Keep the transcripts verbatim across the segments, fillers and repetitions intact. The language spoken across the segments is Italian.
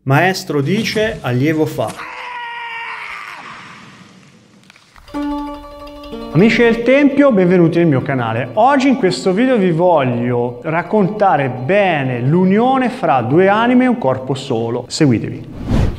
Maestro dice, allievo fa. Amici del Tempio, benvenuti nel mio canale. Oggi in questo video vi voglio raccontare bene l'unione fra due anime e un corpo solo. Seguitevi.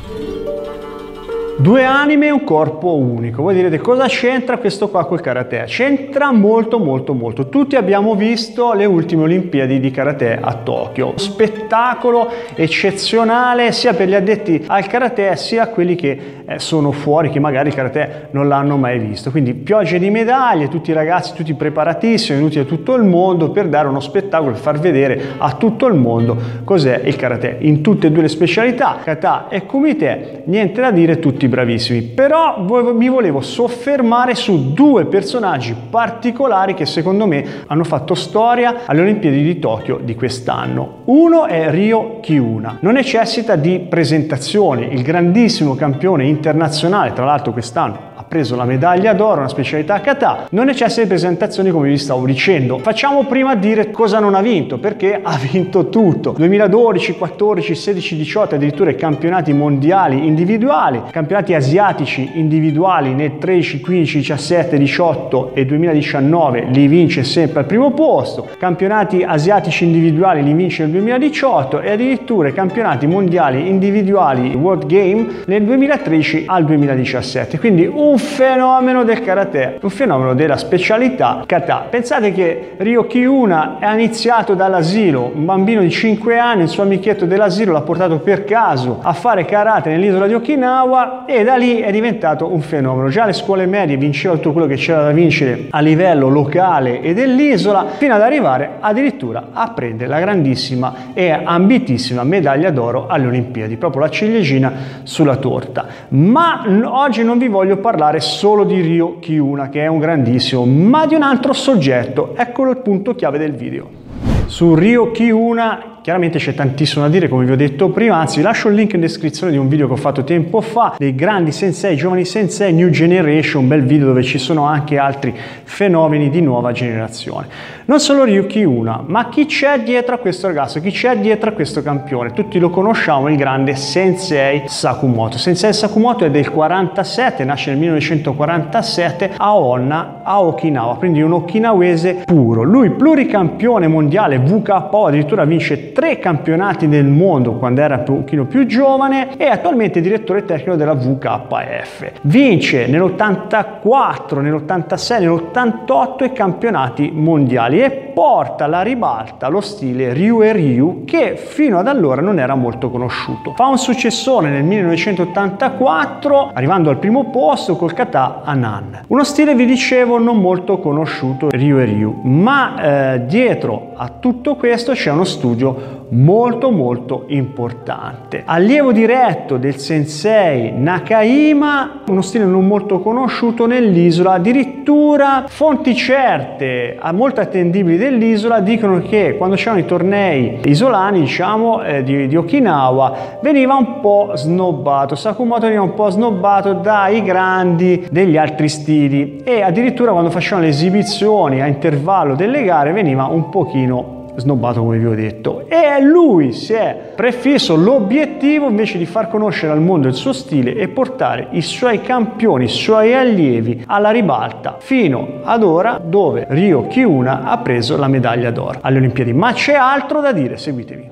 Due anime e un corpo unico. Voi direte, cosa c'entra questo qua col karate? C'entra molto molto molto. Tutti abbiamo visto le ultime Olimpiadi di karate a Tokyo. Spettacolo eccezionale sia per gli addetti al karate sia quelli che eh, sono fuori, che magari il karate non l'hanno mai visto. Quindi piogge di medaglie, tutti i ragazzi tutti preparatissimi, venuti da tutto il mondo per dare uno spettacolo, per far vedere a tutto il mondo cos'è il karate. In tutte e due le specialità, kata e kumite, niente da dire, tutti bravissimi. Però mi volevo soffermare su due personaggi particolari che secondo me hanno fatto storia alle Olimpiadi di Tokyo di quest'anno. Uno è Ryo Kiuna, non necessita di presentazioni, il grandissimo campione internazionale, tra l'altro quest'anno ha preso la medaglia d'oro, una specialità kata, non necessita di presentazioni come vi stavo dicendo. Facciamo prima dire cosa non ha vinto, perché ha vinto tutto. duemiladodici, quattordici, sedici, diciotto, addirittura i campionati mondiali individuali, campionati asiatici individuali nel tredici, quindici, diciassette, diciotto e duemiladiciannove li vince sempre al primo posto, campionati asiatici individuali li vince nel duemiladiciotto e addirittura i campionati mondiali individuali World Game nel duemilatredici al duemiladiciassette. Quindi un fenomeno del karate, un fenomeno della specialità kata. Pensate che Ryo Kiuna ha iniziato dall'asilo, un bambino di cinque anni, il suo amichetto dell'asilo l'ha portato per caso a fare karate nell'isola di Okinawa e da lì è diventato un fenomeno. Già alle scuole medie vinceva tutto quello che c'era da vincere a livello locale e dell'isola, fino ad arrivare addirittura a prendere la grandissima e ambitissima medaglia d'oro alle Olimpiadi, proprio la ciliegina sulla torta. Ma oggi non vi voglio parlare solo di Ryo Kiuna, che è un grandissimo, ma di un altro soggetto. Eccolo il punto chiave del video. Su Ryo Kiuna chiaramente c'è tantissimo da dire, come vi ho detto prima, anzi vi lascio il link in descrizione di un video che ho fatto tempo fa, dei grandi sensei, giovani sensei, New Generation, un bel video dove ci sono anche altri fenomeni di nuova generazione. Non solo Ryo Kiuna, ma chi c'è dietro a questo ragazzo, chi c'è dietro a questo campione? Tutti lo conosciamo, il grande Sensei Sakumoto. Sensei Sakumoto è del quarantasette, nasce nel millenovecentoquarantasette a Onna, a Okinawa, quindi un okinawese puro. Lui pluricampione mondiale V K O, addirittura vince tre campionati del mondo quando era un pochino più giovane e attualmente direttore tecnico della V K F. Vince nell'ottantaquattro, nell'ottantasei, nell'ottantotto i campionati mondiali e porta alla ribalta lo stile Ryu e Ryu, che fino ad allora non era molto conosciuto. Fa un successore nel millenovecentottantaquattro arrivando al primo posto col kata Anan. Uno stile, vi dicevo, non molto conosciuto, Ryu e Ryu, ma eh, dietro a tutto questo c'è uno studio molto molto importante. Allievo diretto del sensei Nakahima, uno stile non molto conosciuto nell'isola, addirittura fonti certe, molto attendibili dell'isola, dicono che quando c'erano i tornei isolani, diciamo, eh, di, di Okinawa, veniva un po' snobbato, Sakumoto veniva un po' snobbato dai grandi degli altri stili e addirittura quando facevano le esibizioni a intervallo delle gare veniva un pochino snobbato, come vi ho detto, e lui si è prefisso l'obiettivo invece di far conoscere al mondo il suo stile e portare i suoi campioni, i suoi allievi alla ribalta fino ad ora, dove Ryo Kiuna ha preso la medaglia d'oro alle Olimpiadi. Ma c'è altro da dire, seguitevi.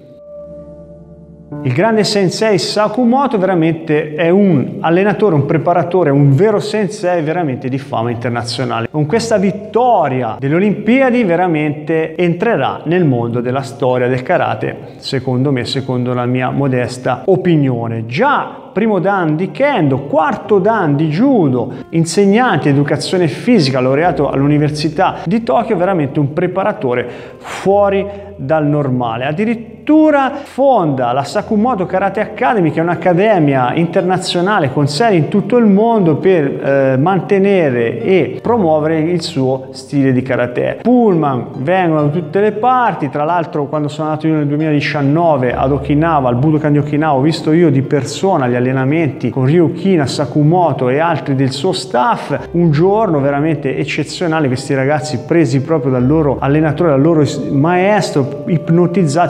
Il grande sensei Sakumoto veramente è un allenatore, un preparatore, un vero sensei veramente di fama internazionale. Con questa vittoria delle Olimpiadi veramente entrerà nel mondo della storia del karate, secondo me, secondo la mia modesta opinione. Già primo dan di Kendo, quarto dan di Judo, insegnante di educazione fisica, laureato all'Università di Tokyo, veramente un preparatore fuori dal normale. Addirittura fonda la Sakumoto Karate Academy, che è un'accademia internazionale con sedi in tutto il mondo per eh, mantenere e promuovere il suo stile di karate. Pullman vengono da tutte le parti, tra l'altro quando sono andato io nel duemiladiciannove ad Okinawa, al Budokan di Okinawa, ho visto io di persona gli allenamenti con Ryo Kiuna, Sakumoto e altri del suo staff. Un giorno veramente eccezionale, questi ragazzi presi proprio dal loro allenatore, dal loro maestro, ipnotizzati durante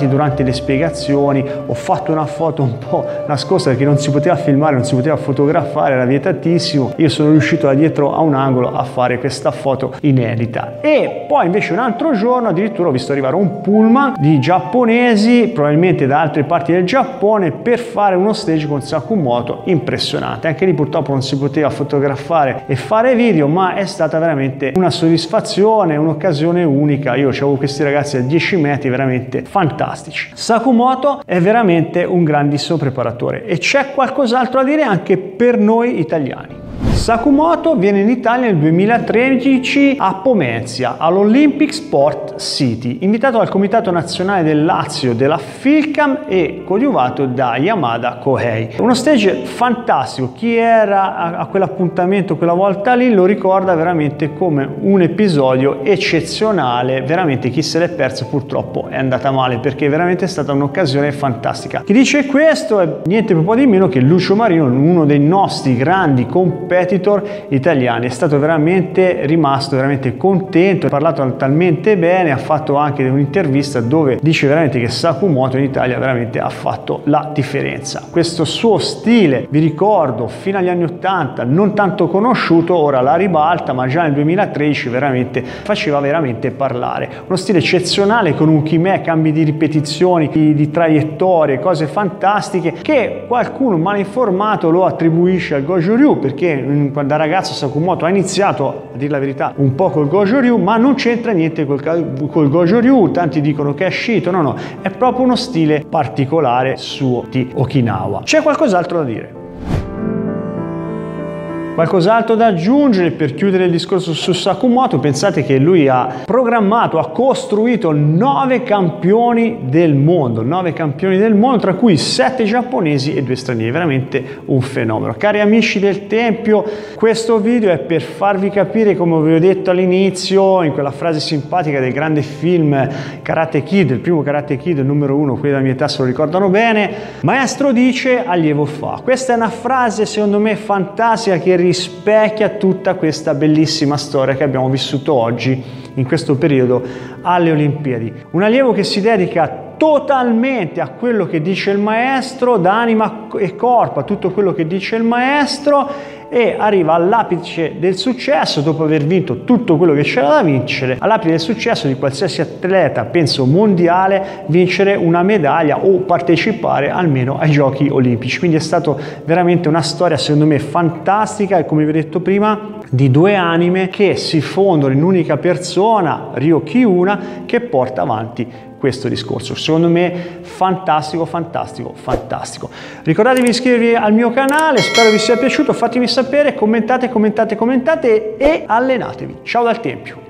delle spiegazioni, ho fatto una foto un po' nascosta perché non si poteva filmare, non si poteva fotografare, era vietatissimo. Io sono riuscito da dietro a un angolo a fare questa foto inedita. E poi invece un altro giorno addirittura ho visto arrivare un pullman di giapponesi, probabilmente da altre parti del Giappone, per fare uno stage con Sakumoto impressionante. Anche lì purtroppo non si poteva fotografare e fare video, ma è stata veramente una soddisfazione, un'occasione unica. Io avevo questi ragazzi a dieci metri veramente fantastici. Sakumoto è veramente un grandissimo preparatore e c'è qualcos'altro da dire anche per noi italiani. Sakumoto viene in Italia nel duemilatredici a Pomezia, all'Olympic Sport City, invitato dal Comitato Nazionale del Lazio della Philcam e coadiuvato da Yamada Kohei. Uno stage fantastico, chi era a quell'appuntamento quella volta lì lo ricorda veramente come un episodio eccezionale, veramente chi se l'è perso purtroppo è andata male perché veramente è stata un'occasione fantastica. Chi dice questo è niente po' di meno che Lucio Marino, uno dei nostri grandi competitor italiani, è stato veramente rimasto veramente contento, ha parlato talmente bene, ha fatto anche un'intervista dove dice veramente che Sakumoto in Italia veramente ha fatto la differenza. Questo suo stile, vi ricordo, fino agli anni ottanta non tanto conosciuto, ora la ribalta, ma già nel duemilatredici veramente faceva veramente parlare. Uno stile eccezionale con un chimè, cambi di ripetizioni, di, di traiettorie, cose fantastiche che qualcuno mal informato lo attribuisce al Goju Ryu, perché da ragazzo Sakumoto ha iniziato, a dire la verità, un po' col Goju Ryu, ma non c'entra niente col, col Goju Ryu. Tanti dicono che è Shito, no no, è proprio uno stile particolare suo di Okinawa. C'è qualcos'altro da dire? Qualcos'altro da aggiungere per chiudere il discorso su Sakumoto? Pensate che lui ha programmato, ha costruito nove campioni del mondo, nove campioni del mondo, tra cui sette giapponesi e due stranieri, veramente un fenomeno. Cari amici del Tempio, questo video è per farvi capire, come vi ho detto all'inizio, in quella frase simpatica del grande film Karate Kid, il primo Karate Kid, il numero uno, quelli della mia età se lo ricordano bene, maestro dice, allievo fa. Questa è una frase secondo me fantastica che rispecchia tutta questa bellissima storia che abbiamo vissuto oggi in questo periodo alle Olimpiadi. Un allievo che si dedica totalmente a quello che dice il maestro, da anima e corpo a tutto quello che dice il maestro, e arriva all'apice del successo dopo aver vinto tutto quello che c'era da vincere, all'apice del successo di qualsiasi atleta, penso mondiale, vincere una medaglia o partecipare almeno ai Giochi Olimpici. Quindi è stato veramente una storia secondo me fantastica e, come vi ho detto prima, di due anime che si fondono in un'unica persona, Ryoki Una, che porta avanti questo discorso. Secondo me fantastico, fantastico, fantastico. Ricordatevi di iscrivervi al mio canale, spero vi sia piaciuto, fatemi sapere, commentate, commentate, commentate e allenatevi. Ciao dal Tempio!